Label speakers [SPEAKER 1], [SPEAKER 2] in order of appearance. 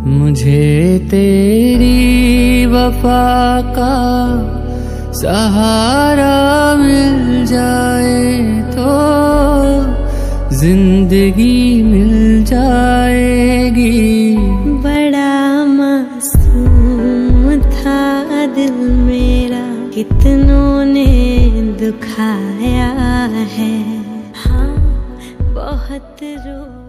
[SPEAKER 1] मुझे तेरी वफा का सहारा मिल जाए तो जिंदगी मिल जाएगी।
[SPEAKER 2] बड़ा मासूम था दिल मेरा, कितनों ने दुखाया है। हाँ बहुत रो